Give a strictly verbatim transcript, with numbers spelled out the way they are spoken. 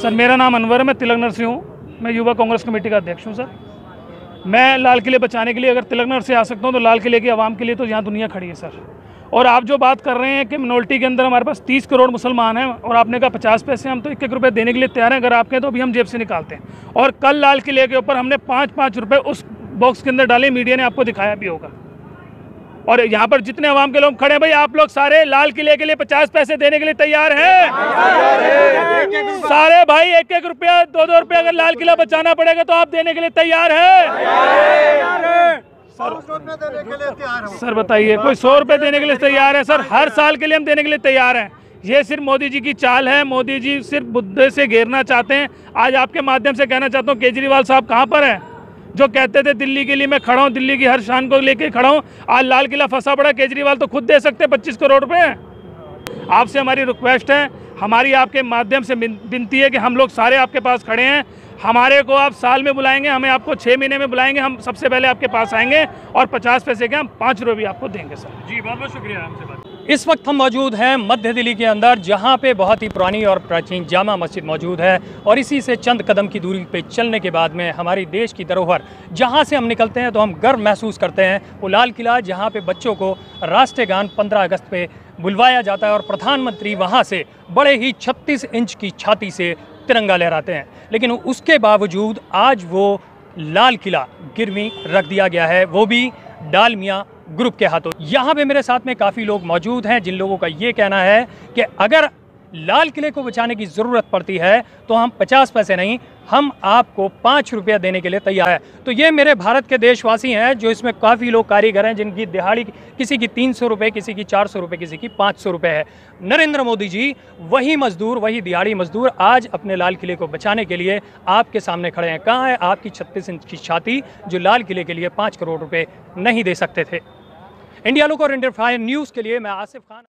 Sir मेरा नाम अनवर है, मैं तिलक नगर से हूँ। मैं युवा कांग्रेस कमेटी का अध्यक्ष हूँ। सर मैं लाल किले बचाने के लिए अगर तिलक नगर से आ सकता हूँ तो लाल किले की आवाम के लिए तो यहाँ दुनिया खड़ी है सर। और आप जो बात कर रहे हैं कि मिनोरिटी के अंदर हमारे पास तीस करोड़ मुसलमान हैं और आपने कहा पचास पैसे, हम तो एक एक रुपये देने के लिए तैयार हैं। अगर आपके तो अभी हम जेब से निकालते हैं। और कल लाल किले के ऊपर हमने पाँच पाँच रुपये उस बॉक्स के अंदर डाले, मीडिया ने आपको दिखाया भी होगा। और यहाँ पर जितने अवाम के लोग खड़े हैं, भाई आप लोग सारे लाल किले के लिए पचास पैसे देने के लिए तैयार हैं? सारे भाई एक एक रुपया दो दो रुपया अगर लाल किला बचाना पड़ेगा तो आप देने के लिए तैयार हैं? सर, सर बताइए, कोई सौ रुपए देने के लिए तैयार है? सर हर साल के लिए हम देने के लिए तैयार हैं। ये सिर्फ मोदी जी की चाल है। मोदी जी सिर्फ मुद्दे से घेरना चाहते हैं। आज आपके माध्यम से कहना चाहता हूँ, केजरीवाल साहब कहाँ पर हैं? जो कहते थे दिल्ली के लिए मैं खड़ा हूँ, दिल्ली की हर शान को लेके खड़ा हूँ, आज लाल किला फंसा पड़ा। केजरीवाल तो खुद दे सकते पच्चीस करोड़ रुपए। आपसे हमारी रिक्वेस्ट है, हमारी आपके माध्यम से विनती है कि हम लोग सारे आपके पास खड़े हैं। हमारे को आप साल में बुलाएंगे, हमें आपको छः महीने में बुलाएंगे, हम सबसे पहले आपके पास आएंगे और पचास पैसे के हम पाँच रुपये भी आपको देंगे। सर जी बहुत बहुत शुक्रिया हमसे बात। इस वक्त हम मौजूद हैं मध्य दिल्ली के अंदर, जहां पे बहुत ही पुरानी और प्राचीन जामा मस्जिद मौजूद है। और इसी से चंद कदम की दूरी पे चलने के बाद में हमारी देश की धरोहर जहां से हम निकलते हैं तो हम गर्व महसूस करते हैं, वो लाल किला, जहां पे बच्चों को राष्ट्रीय गान पंद्रह अगस्त पे बुलवाया जाता है और प्रधानमंत्री वहां से बड़े ही छत्तीस इंच की छाती से तिरंगा लहराते हैं। लेकिन उसके बावजूद आज वो लाल किला गिरवी रख दिया गया है, वो भी डालमिया ग्रुप के हाथों। यहाँ पे मेरे साथ में काफ़ी लोग मौजूद हैं जिन लोगों का ये कहना है कि अगर लाल किले को बचाने की ज़रूरत पड़ती है तो हम पचास पैसे नहीं, हम आपको पाँच रुपया देने के लिए तैयार है। तो ये मेरे भारत के देशवासी हैं, जो इसमें काफ़ी लोग कारीगर हैं जिनकी दिहाड़ी किसी की तीन सौ रुपये, किसी की चार सौ रुपये, किसी की पाँच सौ रुपये है। नरेंद्र मोदी जी वही मजदूर, वही दिहाड़ी मजदूर आज अपने लाल किले को बचाने के लिए आपके सामने खड़े हैं। कहाँ है आपकी छत्तीस इंच की छाती जो लाल किले के लिए पाँच करोड़ रुपये नहीं दे सकते थे? इंडिया लुक और इंडिया फायर न्यूज़ के लिए मैं आसिफ खान।